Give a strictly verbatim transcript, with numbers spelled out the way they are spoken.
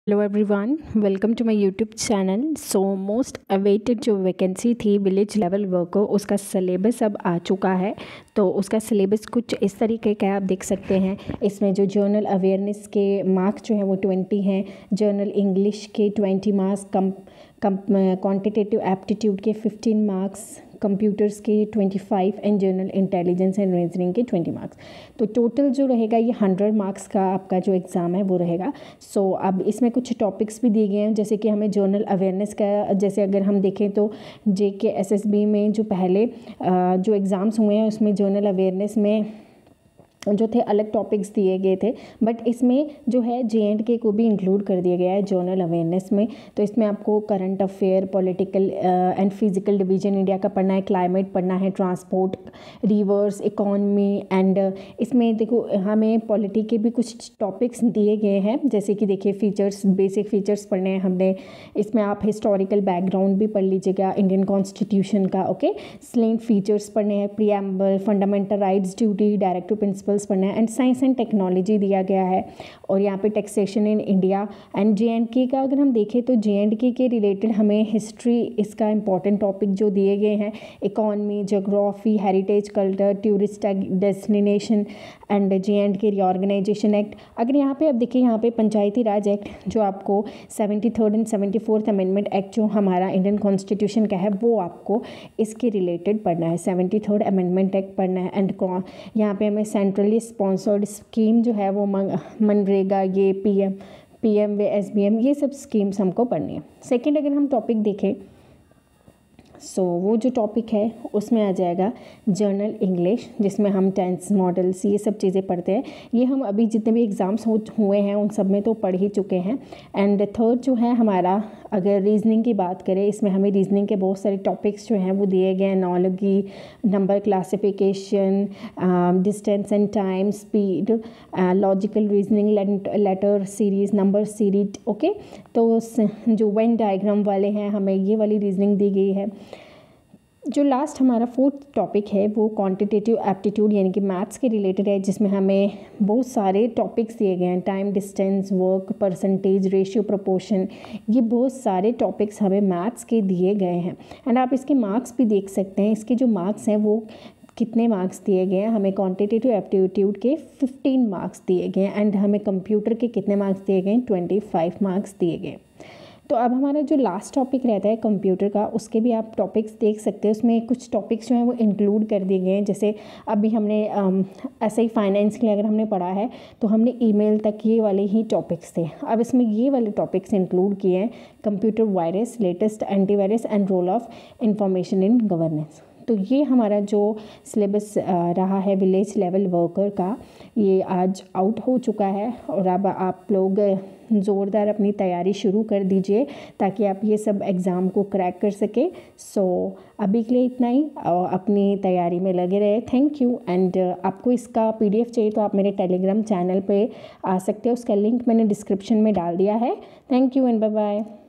Hello everyone, welcome to my YouTube channel. So most awaited जो vacancy थी village level worker, उसका syllabus अब आ चुका है। तो उसका सिलेबस कुछ इस तरीके का आप देख सकते हैं। इसमें जो जर्नल अवेयरनेस के मार्क्स जो हैं वो ट्वेंटी हैं, जर्नल इंग्लिश के ट्वेंटी मार्क्स, कम कम क्वान्टिटेटिव एप्टीट्यूड के फिफ्टीन मार्क्स, कंप्यूटर्स के twenty five and general intelligence and reasoning के ट्वेंटी मार्क्स। तो टोटल जो रहेगा ये हंड्रेड मार्क्स का आपका जो एग्ज़ाम है वो रहेगा। सो so, अब इसमें कुछ टॉपिक्स भी दिए गए हैं, जैसे कि हमें जर्नल अवेयरनेस का, जैसे अगर हम देखें तो जे के एस एस बी में जो पहले जो एग्ज़ाम्स हुए हैं उसमें जर्नल अवेयरनेस में जो थे अलग टॉपिक्स दिए गए थे, बट इसमें जो है जे एंड के को भी इंक्लूड कर दिया गया है जर्नल अवेयरनेस में। तो इसमें आपको current affair, political and physical division India का पढ़ना है, क्लाइमेट पढ़ना है, ट्रांसपोर्ट, रिवर्स, इकोनॉमी एंड इसमें देखो हमें पॉलिटी के भी कुछ टॉपिक्स दिए गए हैं, जैसे कि देखिए फीचर्स, बेसिक फीचर्स पढ़ने हैं हमने। इसमें आप हिस्टोरिकल बैकग्राउंड भी पढ़ लीजिएगा इंडियन कॉन्स्टिट्यूशन का, ओके। स्लेंट फीचर्स पढ़ने हैं, preamble, fundamental rights, duty, directive principle पढ़ना है, एंड साइंस एंड टेक्नोलॉजी दिया गया है। और यहाँ पे taxation in India and J and K का अगर हम देखें तो जे एंड के के रिलेटेड हमें हिस्ट्री, इसका इंपॉर्टेंट टॉपिक जो दिए गए हैं, economy, geography, heritage, culture, tourist destination and J and K reorganisation act. अगर यहाँ पे अब देखिए, यहाँ पे पंचायती राज एक्ट जो आपको seventy third and seventy fourth amendment act जो हमारा इंडियन कॉन्स्टिट्यूशन का है वो आपको इसके रिलेटेड पढ़ना है। सेवेंटी थर्ड अमेंडमेंट एक्ट पढ़ना है। एंड यहाँ पे हमें सेंट्रली स्पॉन्सर्ड स्कीम जो है वो मनरेगा, ये पी एम पी एम वे एस बी एम, ये सब स्कीम्स हमको पढ़नी है। सेकेंड अगर हम टॉपिक देखें, सो so, वो जो टॉपिक है उसमें आ जाएगा जर्नल इंग्लिश, जिसमें हम टेंस, मॉडल्स, ये सब चीज़ें पढ़ते हैं। ये हम अभी जितने भी एग्ज़ाम्स हो हुए हैं उन सब में तो पढ़ ही चुके हैं। एंड थर्ड जो है हमारा, अगर रीजनिंग की बात करें, इसमें हमें रीजनिंग के बहुत सारे टॉपिक्स जो हैं वो दिए गए हैं। Analogy, number classification, distance and time, speed, logical reasoning, letter series, number series, okay. तो जो वेन डायग्राम वाले हैं हमें ये वाली रीजनिंग दी गई है। जो लास्ट हमारा फोर्थ टॉपिक है वो क्वांटिटेटिव एप्टीट्यूड यानी कि मैथ्स के रिलेटेड है, जिसमें हमें बहुत सारे टॉपिक्स दिए गए हैं। Time, distance, work, percentage, ratio, proportion, ये बहुत सारे टॉपिक्स हमें मैथ्स के दिए गए हैं। एंड आप इसके मार्क्स भी देख सकते हैं। इसके जो मार्क्स हैं वो कितने मार्क्स दिए गए हैं, हमें क्वांटिटेटिव एप्टीट्यूड के फिफ्टीन मार्क्स दिए गए हैं, एंड हमें कंप्यूटर के कितने मार्क्स दिए गए हैं, ट्वेंटी फाइव मार्क्स दिए गए। तो अब हमारा जो लास्ट टॉपिक रहता है कंप्यूटर का, उसके भी आप टॉपिक्स देख सकते हैं। उसमें कुछ टॉपिक्स जो हैं वो इंक्लूड कर दिए गए हैं, जैसे अभी हमने ऐसे ही फाइनेंस के लिए अगर हमने पढ़ा है तो हमने ईमेल तक ये वाले ही टॉपिक्स थे। अब इसमें ये वाले टॉपिक्स इंक्लूड किए हैं, computer virus, latest antivirus and role of information in governance. तो ये हमारा जो सिलेबस रहा है विलेज लेवल वर्कर का, ये आज आउट हो चुका है। और अब आप लोग ज़ोरदार अपनी तैयारी शुरू कर दीजिए ताकि आप ये सब एग्ज़ाम को क्रैक कर सके। सो so, अभी के लिए इतना ही, अपनी तैयारी में लगे रहे। Thank you. एंड आपको इसका पीडीएफ चाहिए तो आप मेरे टेलीग्राम चैनल पे आ सकते हो, उसका लिंक मैंने डिस्क्रिप्शन में डाल दिया है। Thank you and bye bye.